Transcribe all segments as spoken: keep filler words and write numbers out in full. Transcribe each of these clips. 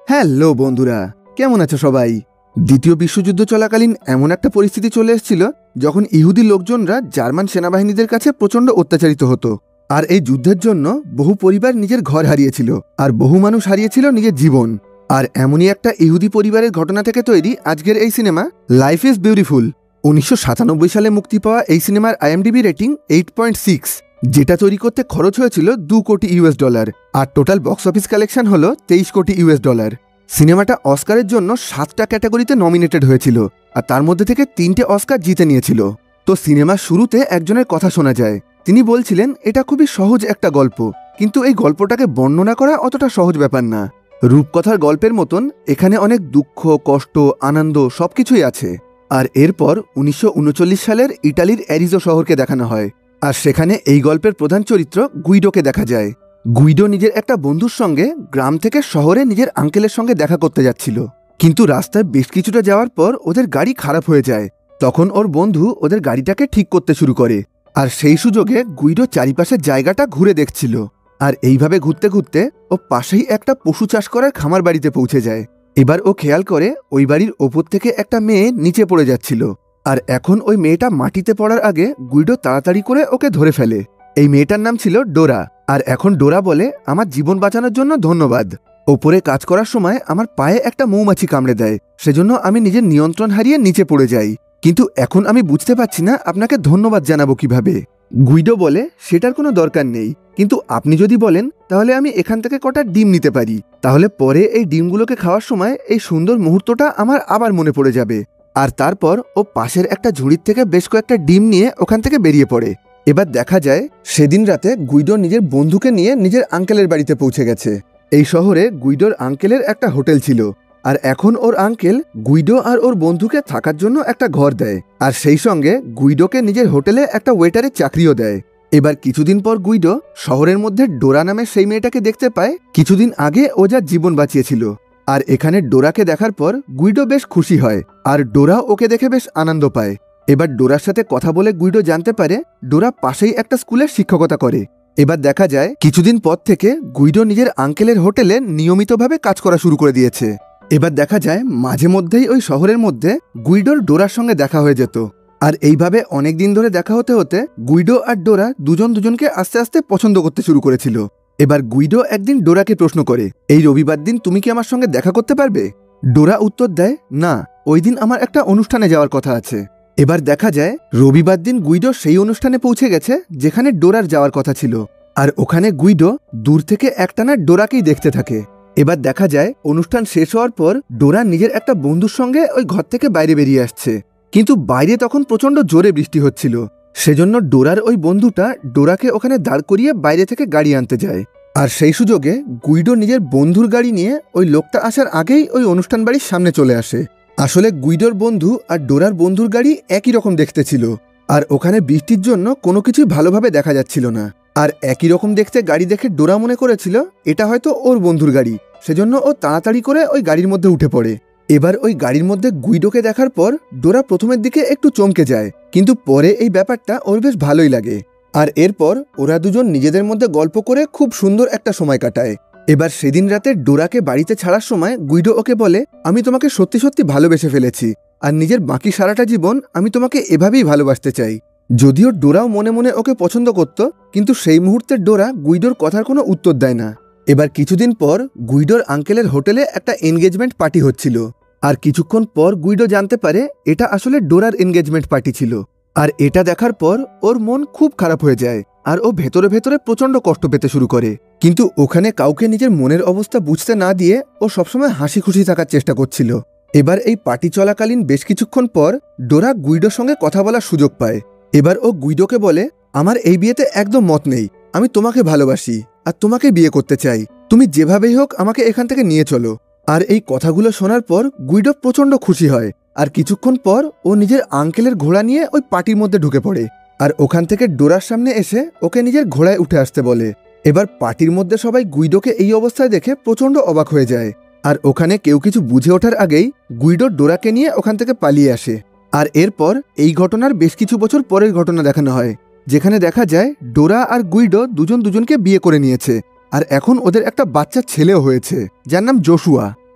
Hello বন্ধুরা, কেমন আছো সবাই? দ্বিতীয় বিশ্বযুদ্ধ চলাকালীন এমন একটা পরিস্থিতি চলে এসেছিল যখন ইহুদি লোকজনরা জার্মান সেনাবাহিনীদের কাছে প্রচণ্ড অত্যাচারিত হতো। আর এই যুদ্ধের জন্য বহু পরিবার নিজের ঘর হারিয়েছিল আর বহু মানুষ হারিয়েছিল নিজের জীবন। আর এমনই একটা ইহুদি পরিবারের ঘটনা থেকে তৈরি আজকের এই সিনেমা লাইফ ইজ বিউটিফুল। উনিশশো সাতানব্বই সালে মুক্তি পাওয়া এই সিনেমার IMDb rating eight point six, যেটা তৈরি করতে খরচ হয়েছিল দু কোটি ইউএস ডলার আর টোটাল বক্স অফিস কালেকশন হলো তেইশ কোটি ইউএস ডলার। সিনেমাটা অস্কারের জন্য সাতটা ক্যাটাগরিতে নমিনেটেড হয়েছিল আর তার মধ্যে থেকে তিনটে অস্কার জিতে নিয়েছিল। তো সিনেমার শুরুতে একজনের কথা শোনা যায়, তিনি বলছিলেন এটা খুবই সহজ একটা গল্প, কিন্তু এই গল্পটাকে বর্ণনা করা অতটা সহজ ব্যাপার না। রূপকথার গল্পের মতন এখানে অনেক দুঃখ, কষ্ট, আনন্দ সবকিছুই আছে। আর এরপর উনিশশো উনচল্লিশ সালের ইটালির অ্যারিজো শহরকে দেখানো হয় আর সেখানে এই গল্পের প্রধান চরিত্র গুইডোকে দেখা যায়। গুইডো নিজের একটা বন্ধুর সঙ্গে গ্রাম থেকে শহরে নিজের আঙ্কেলের সঙ্গে দেখা করতে যাচ্ছিল, কিন্তু রাস্তায় বেশ কিছুটা যাওয়ার পর ওদের গাড়ি খারাপ হয়ে যায়। তখন ওর বন্ধু ওদের গাড়িটাকে ঠিক করতে শুরু করে আর সেই সুযোগে গুইডো চারিপাশের জায়গাটা ঘুরে দেখছিল। আর এইভাবে ঘুরতে ঘুরতে ও পাশেই একটা পশু চাষ করার খামার বাড়িতে পৌঁছে যায়। এবার ও খেয়াল করে ওই বাড়ির ওপর থেকে একটা মেয়ে নিচে পড়ে যাচ্ছিল আর এখন ওই মেয়েটা মাটিতে পড়ার আগে গুইডো তাড়াতাড়ি করে ওকে ধরে ফেলে। এই মেয়েটার নাম ছিল ডোরা। আর এখন ডোরা বলে, আমার জীবন বাঁচানোর জন্য ধন্যবাদ। ওপরে কাজ করার সময় আমার পায়ে একটা মৌমাছি কামড়ে দেয়, সেজন্য আমি নিজের নিয়ন্ত্রণ হারিয়ে নিচে পড়ে যাই, কিন্তু এখন আমি বুঝতে পারছি না আপনাকে ধন্যবাদ জানাবো কিভাবে। গুইডো বলে, সেটার কোনো দরকার নেই, কিন্তু আপনি যদি বলেন তাহলে আমি এখান থেকে কটা ডিম নিতে পারি, তাহলে পরে এই ডিমগুলোকে খাওয়ার সময় এই সুন্দর মুহূর্তটা আমার আবার মনে পড়ে যাবে। আর তারপর ও পাশের একটা ঝুড়ির থেকে বেশ কয়েকটা ডিম নিয়ে ওখান থেকে বেরিয়ে পড়ে। এবার দেখা যায় সেদিন রাতে গুইডো নিজের বন্ধুকে নিয়ে নিজের আঙ্কেলের বাড়িতে পৌঁছে গেছে। এই শহরে গুইডোর আঙ্কেলের একটা হোটেল ছিল আর এখন ওর আঙ্কেল গুইডো আর ওর বন্ধুকে থাকার জন্য একটা ঘর দেয় আর সেই সঙ্গে গুইডোকে নিজের হোটেলে একটা ওয়েটারের চাকরিও দেয়। এবার কিছুদিন পর গুইডো শহরের মধ্যে ডোরা নামে সেই মেয়েটাকে দেখতে পায়, কিছুদিন আগে ও যার জীবন বাঁচিয়েছিল। আর এখানে ডোরাকে দেখার পর গুইডো বেশ খুশি হয় আর ডোরা ওকে দেখে বেশ আনন্দ পায়। এবার ডোরার সাথে কথা বলে গুইডো জানতে পারে ডোরা পাশেই একটা স্কুলের শিক্ষকতা করে। এবার দেখা যায় কিছুদিন পর থেকে গুইডো নিজের আঙ্কেলের হোটেলে নিয়মিতভাবে কাজ করা শুরু করে দিয়েছে। এবার দেখা যায় মাঝে মধ্যেই ওই শহরের মধ্যে গুইডোর ডোরার সঙ্গে দেখা হয়ে যেত। আর এইভাবে অনেক দিন ধরে দেখা হতে হতে গুইডো আর ডোরা দুজন দুজনকে আস্তে আস্তে পছন্দ করতে শুরু করেছিল। এবার গুইডো একদিন ডোরাকে প্রশ্ন করে, এই রবিবার দিন তুমি কি আমার সঙ্গে দেখা করতে পারবে? ডোরা উত্তর দেয়, না, ওই দিন আমার একটা অনুষ্ঠানে যাওয়ার কথা আছে। এবার দেখা যায় রবিবার দিন গুইডো সেই অনুষ্ঠানে পৌঁছে গেছে যেখানে ডোরার যাওয়ার কথা ছিল আর ওখানে গুইডো দূর থেকে একটানা ডোরাকেই দেখতে থাকে। এবার দেখা যায় অনুষ্ঠান শেষ হওয়ার পর ডোরা নিজের একটা বন্ধুর সঙ্গে ওই ঘর থেকে বাইরে বেরিয়ে আসছে, কিন্তু বাইরে তখন প্রচণ্ড জোরে বৃষ্টি হচ্ছিল, সেজন্য ডোরার ওই বন্ধুটা ডোরাকে ওখানে দাঁড় করিয়ে বাইরে থেকে গাড়ি আনতে যায়। আর সেই সুযোগে গুইডো নিজের বন্ধুর গাড়ি নিয়ে ওই লোকটা আসার আগেই ওই অনুষ্ঠান বাড়ির সামনে চলে আসে। আসলে গুইডোর বন্ধু আর ডোরার বন্ধুর গাড়ি একই রকম দেখতে ছিল আর ওখানে বৃষ্টির জন্য কোনো কিছুই ভালোভাবে দেখা যাচ্ছিল না। আর একই রকম দেখতে গাড়ি দেখে ডোরা মনে করেছিল এটা হয়তো ওর বন্ধুর গাড়ি, সেজন্য ও তাড়াতাড়ি করে ওই গাড়ির মধ্যে উঠে পড়ে। এবার ওই গাড়ির মধ্যে গুইডোকে দেখার পর ডোরা প্রথমের দিকে একটু চমকে যায়, কিন্তু পরে এই ব্যাপারটা ওর বেশ ভালোই লাগে। আর এরপর ওরা দুজন নিজেদের মধ্যে গল্প করে খুব সুন্দর একটা সময় কাটায়। এবার সেদিন রাতে ডোরাকে বাড়িতে ছাড়ার সময় গুইডো ওকে বলে, আমি তোমাকে সত্যি সত্যি ভালোবেসে ফেলেছি আর নিজের বাকি সারাটা জীবন আমি তোমাকে এভাবেই ভালোবাসতে চাই। যদিও ডোরাও মনে মনে ওকে পছন্দ করত, কিন্তু সেই মুহূর্তে ডোরা গুইডোর কথার কোনো উত্তর দেয় না। এবার কিছুদিন পর গুইডোর আঙ্কেলের হোটেলে একটা এনগেজমেন্ট পার্টি হচ্ছিল আর কিছুক্ষণ পর গুইডো জানতে পারে এটা আসলে ডোরার এনগেজমেন্ট পার্টি ছিল। আর এটা দেখার পর ওর মন খুব খারাপ হয়ে যায় আর ও ভেতরে ভেতরে প্রচণ্ড কষ্ট পেতে শুরু করে, কিন্তু ওখানে কাউকে নিজের মনের অবস্থা বুঝতে না দিয়ে ও সবসময় হাসি খুশি থাকার চেষ্টা করছিল। এবার এই পার্টি চলাকালীন বেশ কিছুক্ষণ পর ডোরা গুইডোর সঙ্গে কথা বলার সুযোগ পায়। এবার ও গুইডোকে বলে, আমার এই বিয়েতে একদম মত নেই, আমি তোমাকে ভালোবাসি আর তোমাকে বিয়ে করতে চাই, তুমি যেভাবেই হোক আমাকে এখান থেকে নিয়ে চলো। আর এই কথাগুলো শোনার পর গুইডো প্রচণ্ড খুশি হয় আর কিছুক্ষণ পর ও নিজের আঙ্কেলের ঘোড়া নিয়ে ওই পার্টির মধ্যে ঢুকে পড়ে আর ওখান থেকে ডোরার সামনে এসে ওকে নিজের ঘোড়ায় উঠে আসতে বলে। এবার পার্টির মধ্যে সবাই গুইডোকে এই অবস্থায় দেখে প্রচণ্ড অবাক হয়ে যায় আর ওখানে কেউ কিছু বুঝে ওঠার আগেই গুইডো ডোরাকে নিয়ে ওখান থেকে পালিয়ে আসে। আর এরপর এই ঘটনার বেশ কিছু বছর পরের ঘটনা দেখানো হয়, যেখানে দেখা যায় ডোরা আর গুইডো দুজন দুজনকে বিয়ে করে নিয়েছে আর এখন ওদের একটা বাচ্চা ছেলেও হয়েছে যার নাম জোশুয়া।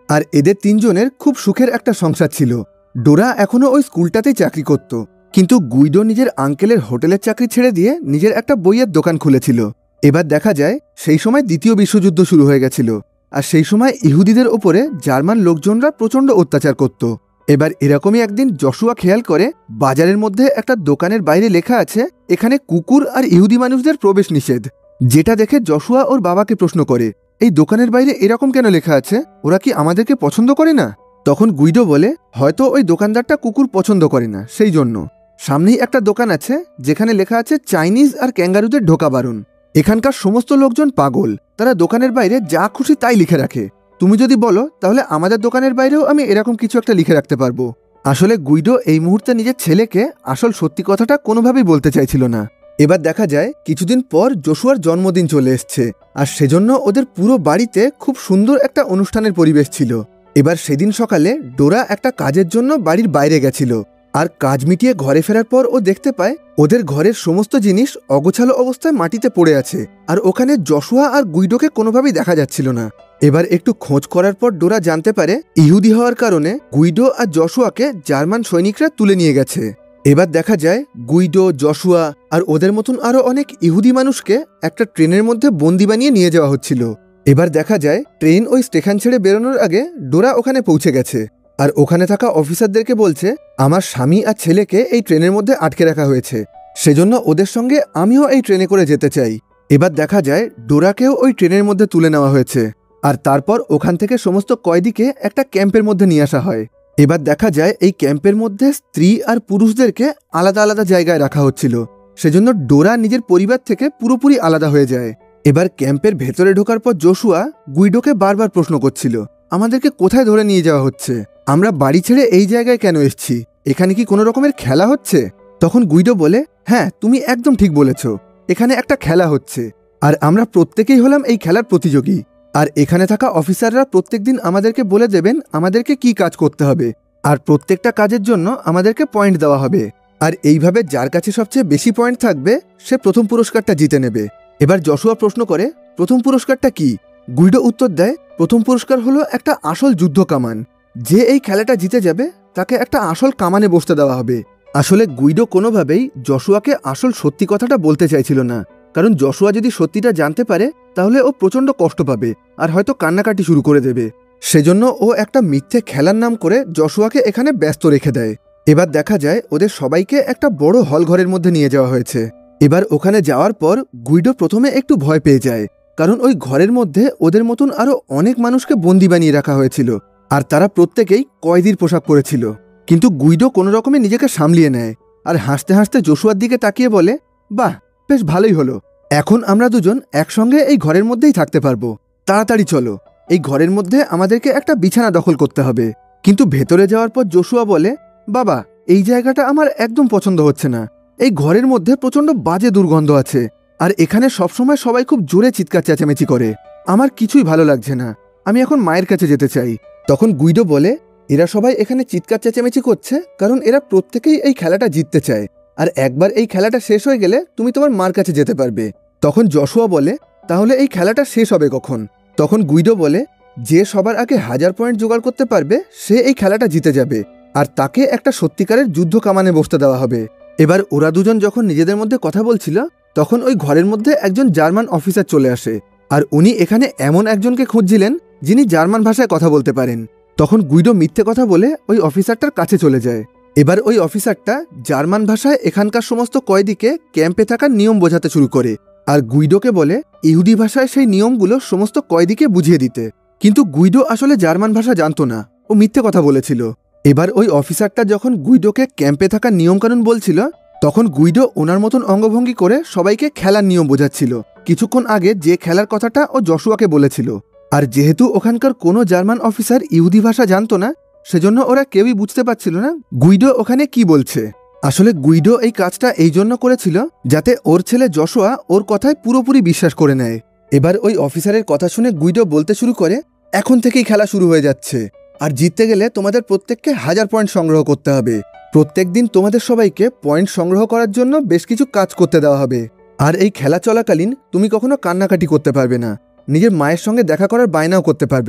আর এদের তিনজনের খুব সুখের একটা সংসার ছিল। ডোরা এখনো ওই স্কুলটাতেই চাকরি করত, কিন্তু গুইডো নিজের আঙ্কেলের হোটেলের চাকরি ছেড়ে দিয়ে নিজের একটা বইয়ের দোকান খুলেছিল। এবার দেখা যায় সেই সময় দ্বিতীয় বিশ্বযুদ্ধ শুরু হয়ে গেছিল, আর সেই সময় ইহুদিদের ওপরে জার্মান লোকজনরা প্রচণ্ড অত্যাচার করত। এবার এরকমই একদিন জশুয়া খেয়াল করে বাজারের মধ্যে একটা দোকানের বাইরে লেখা আছে এখানে কুকুর আর ইহুদি মানুষদের প্রবেশ নিষেধ। যেটা দেখে জশুয়া ওর বাবাকে প্রশ্ন করে, এই দোকানের বাইরে এরকম কেন লেখা আছে? ওরা কি আমাদেরকে পছন্দ করে না? তখন গুইডো বলে, হয়তো ওই দোকানদারটা কুকুর পছন্দ করে না, সেই জন্য। সামনেই একটা দোকান আছে যেখানে লেখা আছে চাইনিজ আর ক্যাঙ্গারুদের ঢোকা বারণ। এখানকার সমস্ত লোকজন পাগল, তারা দোকানের বাইরে যা খুশি তাই লিখে রাখে। তুমি যদি বলো তাহলে আমাদের দোকানের বাইরেও আমি এরকম কিছু একটা লিখে রাখতে পারবো। আসলে গুইডো এই মুহূর্তে নিজের ছেলেকে আসল সত্যি কথাটা কোনোভাবেই বলতে চাইছিল না। এবার দেখা যায় কিছুদিন পর জশুয়ার জন্মদিন চলে এসছে, আর সেজন্য ওদের পুরো বাড়িতে খুব সুন্দর একটা অনুষ্ঠানের পরিবেশ ছিল। এবার সেদিন সকালে ডোরা একটা কাজের জন্য বাড়ির বাইরে গেছিল, আর কাজ মিটিয়ে ঘরে ফেরার পর ও দেখতে পায় ওদের ঘরের সমস্ত জিনিস অগোছালো অবস্থায় মাটিতে পড়ে আছে, আর ওখানে জশুয়া আর গুইডোকে কোনোভাবেই দেখা যাচ্ছিল না। এবার একটু খোঁজ করার পর ডোরা জানতে পারে ইহুদি হওয়ার কারণে গুইডো আর জশুয়াকে জার্মান সৈনিকরা তুলে নিয়ে গেছে। এবার দেখা যায় গুইডো, জশুয়া আর ওদের মতন আরো অনেক ইহুদি মানুষকে একটা ট্রেনের মধ্যে বন্দি বানিয়ে নিয়ে যাওয়া হচ্ছিল। এবার দেখা যায় ট্রেন ওই স্টেশন ছেড়ে বেরোনোর আগে ডোরা ওখানে পৌঁছে গেছে, আর ওখানে থাকা অফিসারদেরকে বলছে আমার স্বামী আর ছেলেকে এই ট্রেনের মধ্যে আটকে রাখা হয়েছে, সেজন্য ওদের সঙ্গে আমিও এই ট্রেনে করে যেতে চাই। এবার দেখা যায় ডোরাকেও ওই ট্রেনের মধ্যে তুলে নেওয়া হয়েছে, আর তারপর ওখান থেকে সমস্ত কয়েদিকে একটা ক্যাম্পের মধ্যে নিয়ে আসা হয়। এবার দেখা যায় এই ক্যাম্পের মধ্যে স্ত্রী আর পুরুষদেরকে আলাদা আলাদা জায়গায় রাখা হচ্ছিল, সেজন্য ডোরা নিজের পরিবার থেকে পুরোপুরি আলাদা হয়ে যায়। এবার ক্যাম্পের ভেতরে ঢোকার পর জশুয়া গুইডোকে বারবার প্রশ্ন করছিল, আমাদেরকে কোথায় ধরে নিয়ে যাওয়া হচ্ছে? আমরা বাড়ি ছেড়ে এই জায়গায় কেন এসেছি? এখানে কি কোনো রকমের খেলা হচ্ছে? তখন গুইডো বলে, হ্যাঁ তুমি একদম ঠিক বলেছ, এখানে একটা খেলা হচ্ছে, আর আমরা প্রত্যেকেই হলাম এই খেলার প্রতিযোগী। আর এখানে থাকা অফিসাররা প্রত্যেকদিন আমাদেরকে বলে দেবেন আমাদেরকে কি কাজ করতে হবে, আর প্রত্যেকটা কাজের জন্য আমাদেরকে পয়েন্ট দেওয়া হবে, আর এইভাবে যার কাছে সবচেয়ে বেশি পয়েন্ট থাকবে সে প্রথম পুরস্কারটা জিতে নেবে। এবার জশুয়া প্রশ্ন করে, প্রথম পুরস্কারটা কি? গুইডো উত্তর দেয়, প্রথম পুরস্কার হলো একটা আসল যুদ্ধ কামান। যে এই খেলাটা জিতে যাবে তাকে একটা আসল কামানে বসতে দেওয়া হবে। আসলে গুইডো কোনোভাবেই জশুয়াকে আসল সত্যি কথাটা বলতে চাইছিল না, কারণ জশুয়া যদি সত্যিটা জানতে পারে তাহলে ও প্রচণ্ড কষ্ট পাবে আর হয়তো কান্নাকাটি শুরু করে দেবে। সেজন্য ও একটা মিথ্যে খেলার নাম করে জশুয়াকে এখানে ব্যস্ত রেখে দেয়। এবার দেখা যায় ওদের সবাইকে একটা বড় হল ঘরের মধ্যে নিয়ে যাওয়া হয়েছে। এবার ওখানে যাওয়ার পর গুইডো প্রথমে একটু ভয় পেয়ে যায়, কারণ ওই ঘরের মধ্যে ওদের মতন আরো অনেক মানুষকে বন্দি বানিয়ে রাখা হয়েছিল, আর তারা প্রত্যেকেই কয়েদির পোশাক পরেছিল। কিন্তু গুইডো কোনো রকমে নিজেকে সামলিয়ে নেয়, আর হাসতে হাসতে জশুয়ার দিকে তাকিয়ে বলে, বাহ বেশ ভালোই হলো, এখন আমরা দুজন একসঙ্গে এই ঘরের মধ্যেই থাকতে পারবো। তাড়াতাড়ি চলো, এই ঘরের মধ্যে আমাদেরকে একটা বিছানা দখল করতে হবে। কিন্তু ভেতরে যাওয়ার পর জশুয়া বলে, বাবা এই জায়গাটা আমার একদম পছন্দ হচ্ছে না, এই ঘরের মধ্যে প্রচণ্ড বাজে দুর্গন্ধ আছে, আর এখানে সবসময় সবাই খুব জোরে চিৎকার চেঁচামেচি করে, আমার কিছুই ভালো লাগছে না, আমি এখন মায়ের কাছে যেতে চাই। তখন গুইডো বলে, এরা সবাই এখানে চিৎকার চেঁচামেচি করছে কারণ এরা প্রত্যেকেই এই খেলাটা জিততে চায়, আর একবার এই খেলাটা শেষ হয়ে গেলে তুমি তোমার মার কাছে যেতে পারবে। তখন জশুয়া বলে, তাহলে এই খেলাটা শেষ হবে কখন? তখন গুইডো বলে, যে সবার আগে হাজার পয়েন্ট জোগাড় করতে পারবে সে এই খেলাটা জিতে যাবে, আর তাকে একটা সত্যিকারের যুদ্ধ কামানে বসতে দেওয়া হবে। এবার ওরা দুজন যখন নিজেদের মধ্যে কথা বলছিল তখন ওই ঘরের মধ্যে একজন জার্মান অফিসার চলে আসে, আর উনি এখানে এমন একজনকে খুঁজছিলেন যিনি জার্মান ভাষায় কথা বলতে পারেন। তখন গুইডো মিথ্যে কথা বলে ওই অফিসারটার কাছে চলে যায়। এবার ওই অফিসারটা জার্মান ভাষায় এখানকার সমস্ত কয়েদিকে ক্যাম্পে থাকার নিয়ম বোঝাতে শুরু করে, আর গুইডোকে বলে ইহুদি ভাষায় সেই নিয়মগুলো সমস্ত কয়েদিকে বুঝিয়ে দিতে। কিন্তু গুইডো আসলে জার্মান ভাষা জানতো না, ও মিথ্যে কথা বলেছিল। এবার ওই অফিসারটা যখন গুইডোকে ক্যাম্পে থাকা নিয়মকানুন বলছিল তখন গুইডো ওনার মতন অঙ্গভঙ্গি করে সবাইকে খেলার নিয়ম বোঝাচ্ছিল, কিছুক্ষণ আগে যে খেলার কথাটা ও জশুয়াকে বলেছিল। আর যেহেতু ওখানকার কোনো জার্মান অফিসার ইহুদি ভাষা জানতো না সেজন্য ওরা কেউই বুঝতে পারছিল না গুইডো ওখানে কি বলছে। আসলে গুইডো এই কাজটা এই জন্য করেছিল যাতে ওর ছেলে জশুয়া ওর কথায় পুরোপুরি বিশ্বাস করে নেয়। এবার ওই অফিসারের কথা শুনে গুইডো বলতে শুরু করে, এখন থেকেই খেলা শুরু হয়ে যাচ্ছে, আর জিততে গেলে তোমাদের প্রত্যেককে হাজার পয়েন্ট সংগ্রহ করতে হবে। প্রত্যেক দিন তোমাদের সবাইকে পয়েন্ট সংগ্রহ করার জন্য বেশ কিছু কাজ করতে দেওয়া হবে, আর এই খেলা চলাকালীন তুমি কখনো কান্নাকাটি করতে পারবে না, নিজের মায়ের সঙ্গে দেখা করার বায়নাও করতে পারবে না।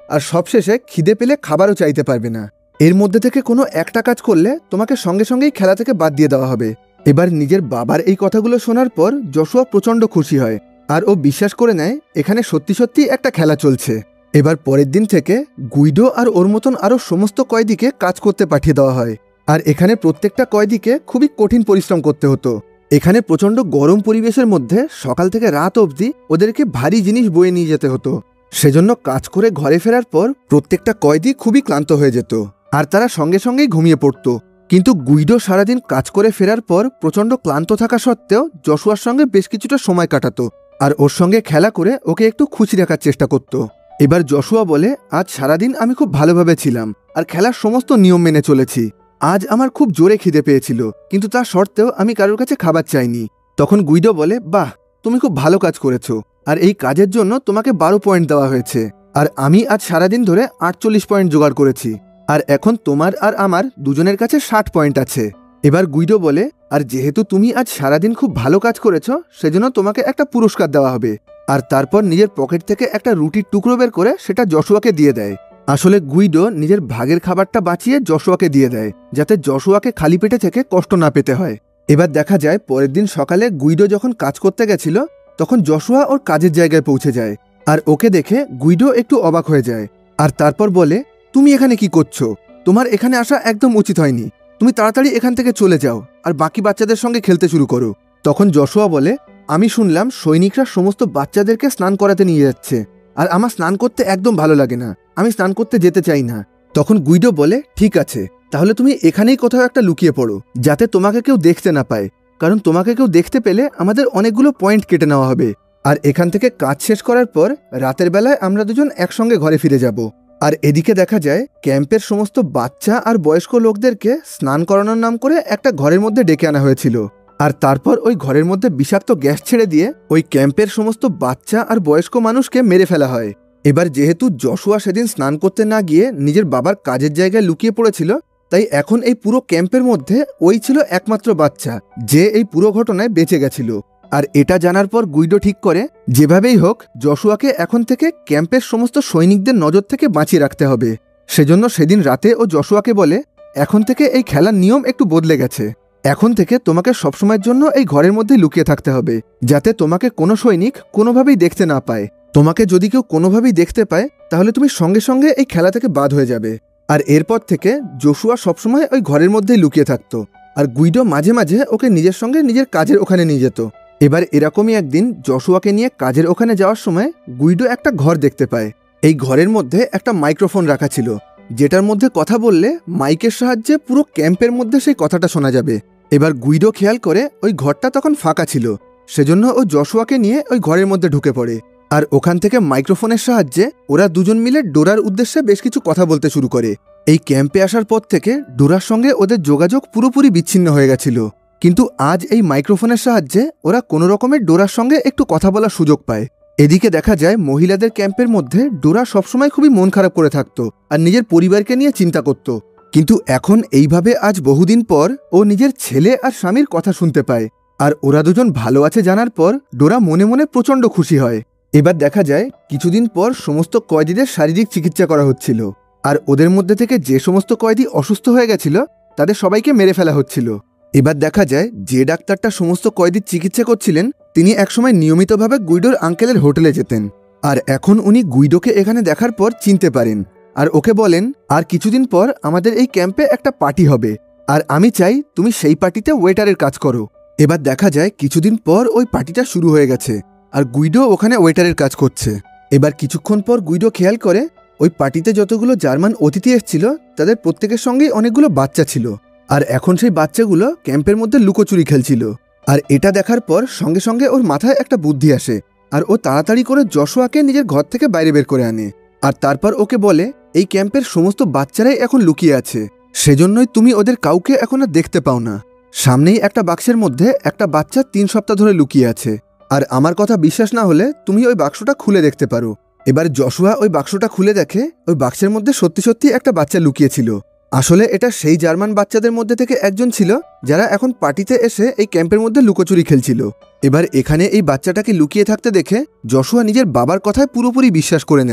আর সবশেষে খিদে পেলে খাবারও চাইতে পারবে না। এর মধ্যে থেকে কোনো একটা কাজ করলে তোমাকে সঙ্গে সঙ্গেই খেলা থেকে বাদ দিয়ে দেওয়া হবে। এবার নিজের বাবার এই কথাগুলো শোনার পর জশুয়া প্রচণ্ড খুশি হয়, আর ও বিশ্বাস করে নেয় এখানে সত্যি সত্যি একটা খেলা চলছে। এবার পরের দিন থেকে গুইডো আর ওর মতন আরও সমস্ত কয়েদিকে কাজ করতে পাঠিয়ে দেওয়া হয়। আর এখানে প্রত্যেকটা কয়েদিকে খুবই কঠিন পরিশ্রম করতে হতো। এখানে প্রচণ্ড গরম পরিবেশের মধ্যে সকাল থেকে রাত অবধি ওদেরকে ভারী জিনিস বয়ে নিয়ে যেতে হতো। সেজন্য কাজ করে ঘরে ফেরার পর প্রত্যেকটা কয়েদি খুবই ক্লান্ত হয়ে যেত, আর তারা সঙ্গে সঙ্গেই ঘুমিয়ে পড়তো। কিন্তু গুইডো সারাদিন কাজ করে ফেরার পর প্রচণ্ড ক্লান্ত থাকা সত্ত্বেও জশুয়ার সঙ্গে বেশ কিছুটা সময় কাটাতো, আর ওর সঙ্গে খেলা করে ওকে একটু খুশি রাখার চেষ্টা করত। এবার জশুয়া বলে, আজ সারাদিন আমি খুব ভালোভাবে ছিলাম আর খেলার সমস্ত নিয়ম মেনে চলেছি। আজ আমার খুব জোরে খিদে পেয়েছিল, কিন্তু তা সত্ত্বেও আমি কারোর কাছে খাবার চাইনি। তখন গুইডো বলে, বাহ, তুমি খুব ভালো কাজ করেছো, আর এই কাজের জন্য তোমাকে বারো পয়েন্ট দেওয়া হয়েছে। আর আমি আজ সারাদিন ধরে আটচল্লিশ পয়েন্ট জোগাড় করেছি, আর এখন তোমার আর আমার দুজনের কাছে ষাট পয়েন্ট আছে। এবার গুইডো বলে, আর যেহেতু তুমি আজ সারাদিন খুব ভালো কাজ করেছো, সেজন্য তোমাকে একটা পুরস্কার দেওয়া হবে। আর তারপর নিজের পকেট থেকে একটা রুটির টুকরো বের করে সেটা জশুয়াকে দিয়ে দেয়। আসলে গুইডো নিজের ভাগের খাবারটা বাঁচিয়ে জশুয়াকে দিয়ে দেয়, যাতে জশুয়াকে খালি পেটে থেকে কষ্ট না পেতে হয়। এবার দেখা যায় পরের দিন সকালে গুইডো যখন কাজ করতে গেছিল, তখন জশুয়া ওর কাজের জায়গায় পৌঁছে যায়, আর ওকে দেখে গুইডো একটু অবাক হয়ে যায়। আর তারপর বলে, তুমি এখানে কি করছো? তোমার এখানে আসা একদম উচিত হয়নি। তুমি তাড়াতাড়ি এখান থেকে চলে যাও আর বাকি বাচ্চাদের সঙ্গে খেলতে শুরু করো। তখন জশুয়া বলে, আমি শুনলাম সৈনিকরা সমস্ত বাচ্চাদেরকে স্নান করাতে নিয়ে যাচ্ছে, আর আমার স্নান করতে একদম ভালো লাগে না, আমি স্নান করতে যেতে চাই না। তখন গুইডো বলে, ঠিক আছে, তাহলে তুমি এখানেই কোথাও একটা লুকিয়ে পড়ো, যাতে তোমাকে কেউ দেখতে না পায়, কারণ তোমাকে কেউ দেখতে পেলে আমাদের অনেকগুলো পয়েন্ট কেটে নেওয়া হবে। আর এখান থেকে কাজ শেষ করার পর রাতের বেলায় আমরা দুজন একসঙ্গে ঘরে ফিরে যাব। আর এদিকে দেখা যায় ক্যাম্পের সমস্ত বাচ্চা আর বয়স্ক লোকদেরকে স্নান করানোর নাম করে একটা ঘরের মধ্যে ডেকে আনা হয়েছিল, আর তারপর ওই ঘরের মধ্যে বিষাক্ত গ্যাস ছেড়ে দিয়ে ওই ক্যাম্পের সমস্ত বাচ্চা আর বয়স্ক মানুষকে মেরে ফেলা হয়। এবার যেহেতু জশুয়া সেদিন স্নান করতে না গিয়ে নিজের বাবার কাজের জায়গায় লুকিয়ে পড়েছিল, তাই এখন এই পুরো ক্যাম্পের মধ্যে ওই ছিল একমাত্র বাচ্চা যে এই পুরো ঘটনায় বেঁচে গেছিল। আর এটা জানার পর গুইডো ঠিক করে যেভাবেই হোক জশুয়াকে এখন থেকে ক্যাম্পের সমস্ত সৈনিকদের নজর থেকে বাঁচিয়ে রাখতে হবে। সেজন্য সেদিন রাতে ও জশুয়াকে বলে, এখন থেকে এই খেলার নিয়ম একটু বদলে গেছে, এখন থেকে তোমাকে সবসময়ের জন্য এই ঘরের মধ্যে লুকিয়ে থাকতে হবে, যাতে তোমাকে কোনো সৈনিক কোনোভাবেই দেখতে না পায়। তোমাকে যদি কেউ কোনোভাবেই দেখতে পায়, তাহলে তুমি সঙ্গে সঙ্গে এই খেলা থেকে বাদ হয়ে যাবে। আর এরপর থেকে জশুয়া সবসময় ওই ঘরের মধ্যেই লুকিয়ে থাকতো, আর গুইডো মাঝে মাঝে ওকে নিজের সঙ্গে নিজের কাজের ওখানে নিয়ে যেত। এবার এরকমই একদিন জশুয়াকে নিয়ে কাজের ওখানে যাওয়ার সময় গুইডো একটা ঘর দেখতে পায়। এই ঘরের মধ্যে একটা মাইক্রোফোন রাখা ছিল, যেটার মধ্যে কথা বললে মাইকের সাহায্যে পুরো ক্যাম্পের মধ্যে সেই কথাটা শোনা যাবে। এবার গুইডো খেয়াল করে ওই ঘরটা তখন ফাঁকা ছিল, সেজন্য ও জশুয়াকে নিয়ে ওই ঘরের মধ্যে ঢুকে পড়ে। আর ওখান থেকে মাইক্রোফোনের সাহায্যে ওরা দুজন মিলে ডোরার উদ্দেশ্যে বেশ কিছু কথা বলতে শুরু করে। এই ক্যাম্পে আসার পর থেকে ডোরার সঙ্গে ওদের যোগাযোগ পুরোপুরি বিচ্ছিন্ন হয়ে গেছিল, কিন্তু আজ এই মাইক্রোফোনের সাহায্যে ওরা কোনো রকমের ডোরার সঙ্গে একটু কথা বলার সুযোগ পায়। এদিকে দেখা যায় মহিলাদের ক্যাম্পের মধ্যে ডোরা সবসময় খুবই মন খারাপ করে থাকতো আর নিজের পরিবারকে নিয়ে চিন্তা করত, কিন্তু এখন এইভাবে আজ বহুদিন পর ও নিজের ছেলে আর স্বামীর কথা শুনতে পায়, আর ওরা দুজন ভালো আছে জানার পর ডোরা মনে মনে প্রচণ্ড খুশি হয়। এবার দেখা যায় কিছুদিন পর সমস্ত কয়েদিদের শারীরিক চিকিৎসা করা হচ্ছিল, আর ওদের মধ্যে থেকে যে সমস্ত কয়েদি অসুস্থ হয়ে গেছিল তাদের সবাইকে মেরে ফেলা হচ্ছিল। এবার দেখা যায় যে ডাক্তারটা সমস্ত কয়েদির চিকিৎসা করছিলেন তিনি একসময় নিয়মিতভাবে গুইডোর আঙ্কেলের হোটেলে যেতেন, আর এখন উনি গুইডোকে এখানে দেখার পর চিনতে পারেন, আর ওকে বলেন, আর কিছুদিন পর আমাদের এই ক্যাম্পে একটা পার্টি হবে, আর আমি চাই তুমি সেই পার্টিতে ওয়েটারের কাজ করো। এবার দেখা যায় কিছুদিন পর ওই পার্টিটা শুরু হয়ে গেছে, আর গুইডো ওখানে ওয়েটারের কাজ করছে। এবার কিছুক্ষণ পর গুইডো খেয়াল করে ওই পার্টিতে যতগুলো জার্মান অতিথি এসেছিল তাদের প্রত্যেকের সঙ্গেই অনেকগুলো বাচ্চা ছিল, আর এখন সেই বাচ্চাগুলো ক্যাম্পের মধ্যে লুকোচুরি খেলছিল। আর এটা দেখার পর সঙ্গে সঙ্গে ওর মাথায় একটা বুদ্ধি আসে, আর ও তাড়াতাড়ি করে জশুয়াকে নিজের ঘর থেকে বাইরে বের করে আনে, আর তারপর ওকে বলে, এই ক্যাম্পের সমস্ত বাচ্চারাই এখন লুকিয়ে আছে, সেজন্যই তুমি ওদের কাউকে এখন আর দেখতে পাও না। সামনেই একটা বাক্সের মধ্যে একটা বাচ্চা তিন সপ্তাহ ধরে লুকিয়ে আছে, আর আমার কথা বিশ্বাস না হলে তুমি ওই বাক্সটা খুলে দেখতে পারো। এবার জশুয়া ওই বাক্সটা খুলে দেখে ওই বাক্সের মধ্যে সত্যি সত্যি একটা বাচ্চা লুকিয়েছিল। আসলে এটা সেই জার্মান বাচ্চাদের মধ্যে থেকে একজন ছিল যারা এখন পার্টিতে এসে এই ক্যাম্পের মধ্যে লুকোচুরি খেলছিল। এবার এখানে এই বাচ্চাটাকে লুকিয়ে থাকতে দেখে জশুয়া নিজের বাবার কথায় পুরোপুরি বিশ্বাস করে নেয়,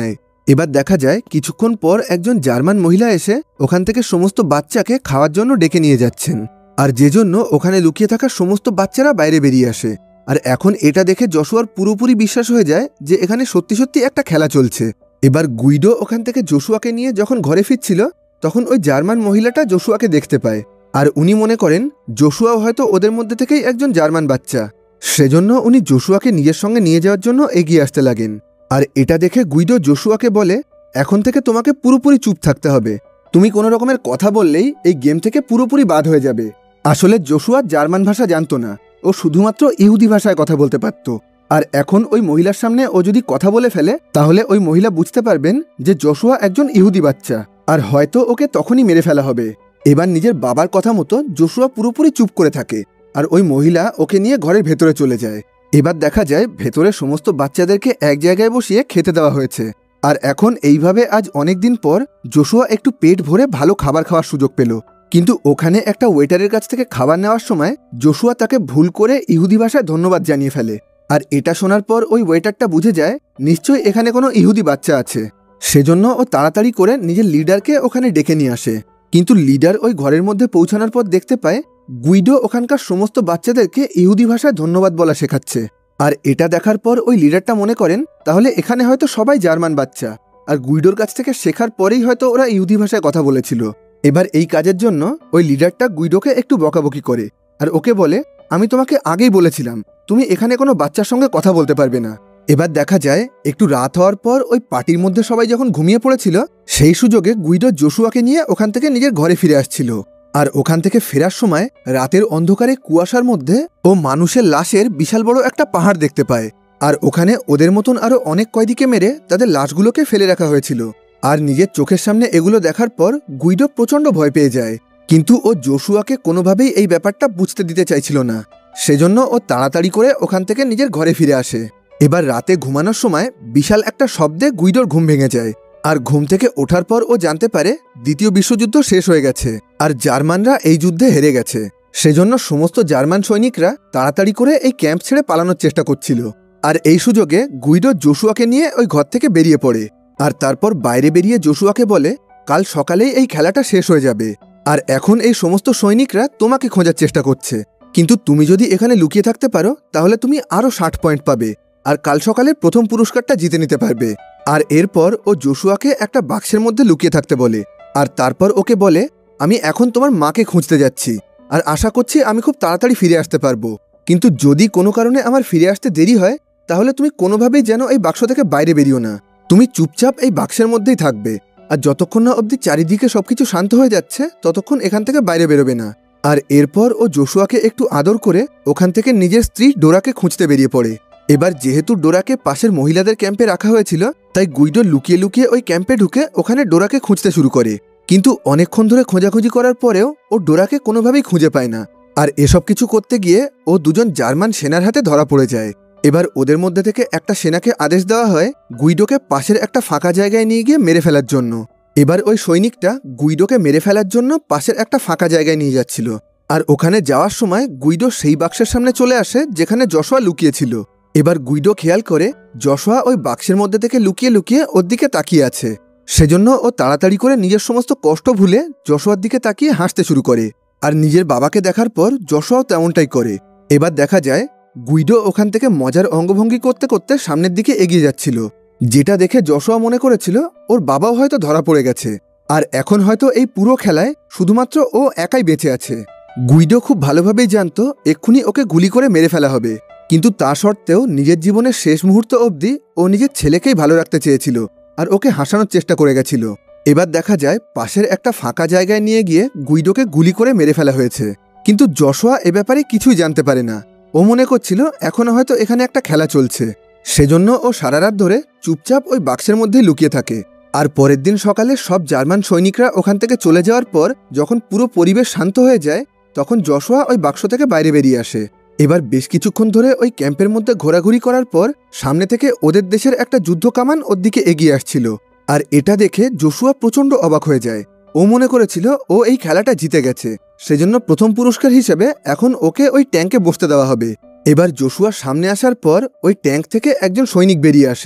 এবার দেখা যায় কিছুক্ষণ পর একজন জার্মান মহিলা এসে ওখান থেকে সমস্ত বাচ্চাকে খাওয়ার জন্য ডেকে নিয়ে যাচ্ছেন, আর যে জন্য ওখানে লুকিয়ে থাকা সমস্ত বাচ্চারা বাইরে বেরিয়ে আসে। আর এখন এটা দেখে জশুয়ার পুরোপুরি বিশ্বাস হয়ে যায় যে এখানে সত্যি সত্যি একটা খেলা চলছে। এবার গুইডো ওখান থেকে জশুয়াকে নিয়ে যখন ঘরে ফিরছিল তখন ওই জার্মান মহিলাটা জশুয়াকে দেখতে পায়, আর উনি মনে করেন জশুয়াও হয়তো ওদের মধ্যে থেকেই একজন জার্মান বাচ্চা। সেজন্য উনি জশুয়াকে নিজের সঙ্গে নিয়ে যাওয়ার জন্য এগিয়ে আসতে লাগেন। আর এটা দেখে গুইডো জশুয়াকে বলে, এখন থেকে তোমাকে পুরোপুরি চুপ থাকতে হবে, তুমি কোনো রকমের কথা বললেই এই গেম থেকে পুরোপুরি বাদ হয়ে যাবে। আসলে জশুয়া জার্মান ভাষা জানতো না, ও শুধুমাত্র ইহুদি ভাষায় কথা বলতে পারত। আর এখন ওই মহিলার সামনে ও যদি কথা বলে ফেলে তাহলে ওই মহিলা বুঝতে পারবেন যে জশুয়া একজন ইহুদি বাচ্চা, আর হয়তো ওকে তখনই মেরে ফেলা হবে। এবার নিজের বাবার কথা মতো জশুয়া পুরোপুরি চুপ করে থাকে, আর ওই মহিলা ওকে নিয়ে ঘরের ভেতরে চলে যায়। এবার দেখা যায় ভেতরে সমস্ত বাচ্চাদেরকে এক জায়গায় বসিয়ে খেতে দেওয়া হয়েছে। আর এখন এইভাবে আজ অনেক দিন পর জশুয়া একটু পেট ভরে ভালো খাবার খাওয়ার সুযোগ পেল। কিন্তু ওখানে একটা ওয়েটারের কাছ থেকে খাবার নেওয়ার সময় জশুয়া তাকে ভুল করে ইহুদি ভাষায় ধন্যবাদ জানিয়ে ফেলে। আর এটা শোনার পর ওই ওয়েটারটা বুঝে যায় নিশ্চয়ই এখানে কোনো ইহুদি বাচ্চা আছে। সেজন্য ও তাড়াতাড়ি করে নিজের লিডারকে ওখানে ডেকে নিয়ে আসে। কিন্তু লিডার ওই ঘরের মধ্যে পৌঁছানোর পর দেখতে পায় গুইডো ওখানকার সমস্ত বাচ্চাদেরকে ইহুদি ভাষায় ধন্যবাদ বলা শেখাচ্ছে। আর এটা দেখার পর ওই লিডারটা মনে করেন তাহলে এখানে হয়তো সবাই জার্মান বাচ্চা, আর গুইডোর কাছ থেকে শেখার পরেই হয়তো ওরা ইহুদি ভাষায় কথা বলেছিল। এবার এই কাজের জন্য ওই লিডারটা গুইডোকে একটু বকাবকি করে, আর ওকে বলে, আমি তোমাকে আগেই বলেছিলাম তুমি এখানে কোনো বাচ্চার সঙ্গে কথা বলতে পারবে না। এবার দেখা যায় একটু রাত হওয়ার পর ওই পার্টির মধ্যে সবাই যখন ঘুমিয়ে পড়েছিল সেই সুযোগে গুইডো জশুয়াকে নিয়ে ওখান থেকে নিজের ঘরে ফিরে আসছিল। আর ওখান থেকে ফেরার সময় রাতের অন্ধকারে কুয়াশার মধ্যে ও মানুষের লাশের বিশাল বড় একটা পাহাড় দেখতে পায়। আর ওখানে ওদের মতন আরো অনেক কয়েদিকে মেরে তাদের লাশগুলোকে ফেলে রাখা হয়েছিল। আর নিজের চোখের সামনে এগুলো দেখার পর গুইডো প্রচণ্ড ভয় পেয়ে যায়, কিন্তু ও জশুয়াকে কোনোভাবেই এই ব্যাপারটা বুঝতে দিতে চাইছিল না। সেজন্য ও তাড়াতাড়ি করে ওখান থেকে নিজের ঘরে ফিরে আসে। এবার রাতে ঘুমানোর সময় বিশাল একটা শব্দে গুইডোর ঘুম ভেঙে যায়, আর ঘুম থেকে ওঠার পর ও জানতে পারে দ্বিতীয় বিশ্বযুদ্ধ শেষ হয়ে গেছে আর জার্মানরা এই যুদ্ধে হেরে গেছে। সেজন্য সমস্ত জার্মান সৈনিকরা তাড়াতাড়ি করে এই ক্যাম্প ছেড়ে পালানোর চেষ্টা করছিল। আর এই সুযোগে গুইডো জশুয়াকে নিয়ে ওই ঘর থেকে বেরিয়ে পড়ে, আর তারপর বাইরে বেরিয়ে জশুয়াকে বলে, কাল সকালেই এই খেলাটা শেষ হয়ে যাবে, আর এখন এই সমস্ত সৈনিকরা তোমাকে খোঁজার চেষ্টা করছে, কিন্তু তুমি যদি এখানে লুকিয়ে থাকতে পারো তাহলে তুমি আরও ষাট পয়েন্ট পাবে, আর কাল সকালে প্রথম পুরস্কারটা জিতে নিতে পারবে। আর এরপর ও জশুয়াকে একটা বাক্সের মধ্যে লুকিয়ে থাকতে বলে, আর তারপর ওকে বলে, আমি এখন তোমার মাকে খুঁজতে যাচ্ছি, আর আশা করছি আমি খুব তাড়াতাড়ি ফিরে আসতে পারবো, কিন্তু যদি কোনো কারণে আমার ফিরে আসতে দেরি হয় তাহলে তুমি কোনোভাবেই যেন এই বাক্স থেকে বাইরে বেরিও না, তুমি চুপচাপ এই বাক্সের মধ্যেই থাকবে, আর যতক্ষণ না অবধি চারিদিকে সবকিছু শান্ত হয়ে যাচ্ছে ততক্ষণ এখান থেকে বাইরে বেরোবে না। আর এরপর ও জশুয়াকে একটু আদর করে ওখান থেকে নিজের স্ত্রী ডোরাকে খুঁজতে বেরিয়ে পড়ে। এবার যেহেতু ডোরাকে পাশের মহিলাদের ক্যাম্পে রাখা হয়েছিল তাই গুইডো লুকিয়ে লুকিয়ে ওই ক্যাম্পে ঢুকে ওখানে ডোরাকে খুঁজতে শুরু করে, কিন্তু অনেকক্ষণ ধরে খোঁজাখুঁজি করার পরেও ও ডোরাকে কোনোভাবেই খুঁজে পায় না। আর এসব কিছু করতে গিয়ে ও দুজন জার্মান সেনার হাতে ধরা পড়ে যায়। এবার ওদের মধ্যে থেকে একটা সেনাকে আদেশ দেওয়া হয় গুইডোকে পাশের একটা ফাঁকা জায়গায় নিয়ে গিয়ে মেরে ফেলার জন্য। এবার ওই সৈনিকটা গুইডোকে মেরে ফেলার জন্য পাশের একটা ফাঁকা জায়গায় নিয়ে যাচ্ছিল, আর ওখানে যাওয়ার সময় গুইডো সেই বাক্সের সামনে চলে আসে যেখানে জশুয়া লুকিয়েছিল। এবার গুইডো খেয়াল করে জশুয়া ওই বাক্সের মধ্যে থেকে লুকিয়ে লুকিয়ে ওর দিকে তাকিয়ে আছে, সেজন্য ও তাড়াতাড়ি করে নিজের সমস্ত কষ্ট ভুলে জশুয়ার দিকে তাকিয়ে হাসতে শুরু করে। আর নিজের বাবাকে দেখার পর জশুয়াও তেমনটাই করে। এবার দেখা যায় গুইডো ওখান থেকে মজার অঙ্গভঙ্গি করতে করতে সামনের দিকে এগিয়ে যাচ্ছিল, যেটা দেখে জশুয়া মনে করেছিল ওর বাবাও হয়তো ধরা পড়ে গেছে, আর এখন হয়তো এই পুরো খেলায় শুধুমাত্র ও একাই বেঁচে আছে। গুইডো খুব ভালোভাবেই জানতো এক্ষুনি ওকে গুলি করে মেরে ফেলা হবে, কিন্তু তা সত্ত্বেও নিজের জীবনের শেষ মুহূর্ত অবধি ও নিজের ছেলেকেই ভালো রাখতে চেয়েছিল আর ওকে হাসানোর চেষ্টা করে গেছিল। এবার দেখা যায় পাশের একটা ফাঁকা জায়গায় নিয়ে গিয়ে গুইডোকে গুলি করে মেরে ফেলা হয়েছে, কিন্তু জশুয়া এ ব্যাপারে কিছুই জানতে পারে না। ও মনে করছিল এখনো হয়তো এখানে একটা খেলা চলছে, সেজন্য ও সারা রাত ধরে চুপচাপ ওই বাক্সের মধ্যেই লুকিয়ে থাকে। আর পরের দিন সকালে সব জার্মান সৈনিকরা ওখান থেকে চলে যাওয়ার পর যখন পুরো পরিবেশ শান্ত হয়ে যায় তখন জশুয়া ওই বাক্স থেকে বাইরে বেরিয়ে আসে। এবার বেশ কিছুক্ষণ ধরে ওই ক্যাম্পের মধ্যে ঘোরাঘুরি করার পর সামনে থেকে ওদের দেশের একটা যুদ্ধ কামান ওর দিকে এগিয়ে আসছিল, আর এটা দেখে জশুয়া প্রচণ্ড অবাক হয়ে যায়। ও মনে করেছিল ও এই খেলাটা জিতে গেছে, সেজন্য প্রথম পুরস্কার হিসেবে এখন ওকে ওই ট্যাঙ্কে বসতে দেওয়া হবে। এবার জশুয়ার সামনে আসার পর ওই ট্যাঙ্ক থেকে একজন সৈনিক বেরিয়ে আসে,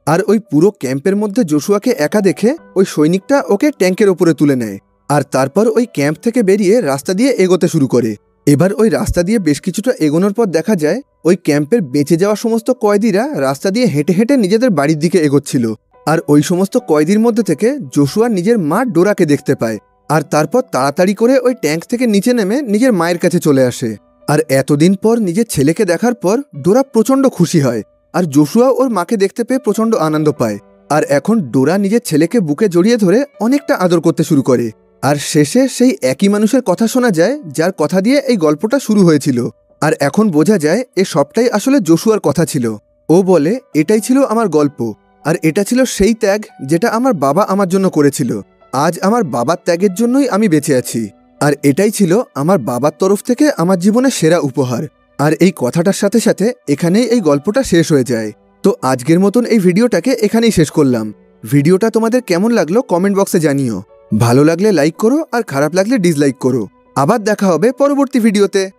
আর ওই পুরো ক্যাম্পের মধ্যে জোশুয়াকে একা দেখে ওই সৈনিকটা ওকে ট্যাঙ্কের ওপরে তুলে নেয় আর তারপর ওই ক্যাম্প থেকে বেরিয়ে রাস্তা দিয়ে এগোতে শুরু করে। এবার ওই রাস্তা দিয়ে বেশ কিছুটা এগোনোর পর দেখা যায় ওই ক্যাম্পের বেঁচে যাওয়া সমস্ত কয়েদিরা রাস্তা দিয়ে হেঁটে হেঁটে নিজেদের বাড়ির দিকে এগোচ্ছিল। আর ওই সমস্ত কয়েদির মধ্যে থেকে জোশুয়া নিজের মা ডোরাকে দেখতে পায় আর তারপর তাড়াতাড়ি করে ওই ট্যাঙ্ক থেকে নিচে নেমে নিজের মায়ের কাছে চলে আসে। আর এতদিন পর নিজের ছেলেকে দেখার পর ডোরা প্রচণ্ড খুশি হয় আর জোশুয়া ওর মাকে দেখতে পেয়ে প্রচণ্ড আনন্দ পায়। আর এখন ডোরা নিজের ছেলেকে বুকে জড়িয়ে ধরে অনেকটা আদর করতে শুরু করে। আর শেষে সেই একই মানুষের কথা শোনা যায় যার কথা দিয়ে এই গল্পটা শুরু হয়েছিল। আর এখন বোঝা যায় এ সবটাই আসলে জোশুয়ার কথা ছিল। ও বলে, এটাই ছিল আমার গল্প আর এটা ছিল সেই ত্যাগ যেটা আমার বাবা আমার জন্য করেছিল। আজ আমার বাবার ত্যাগের জন্যই আমি বেঁচে আছি আর এটাই ছিল আমার বাবার তরফ থেকে আমার জীবনের সেরা উপহার। আর এই কথাটার সাথে সাথে এখানেই এই গল্পটা শেষ হয়ে যায়। তো আজকের মতন এই ভিডিওটাকে এখানেই শেষ করলাম। ভিডিওটা তোমাদের কেমন লাগলো কমেন্ট বক্সে জানিও। ভালো লাগলে লাইক করো আর খারাপ লাগলে ডিসলাইক করো। আবার দেখা হবে পরবর্তী ভিডিওতে।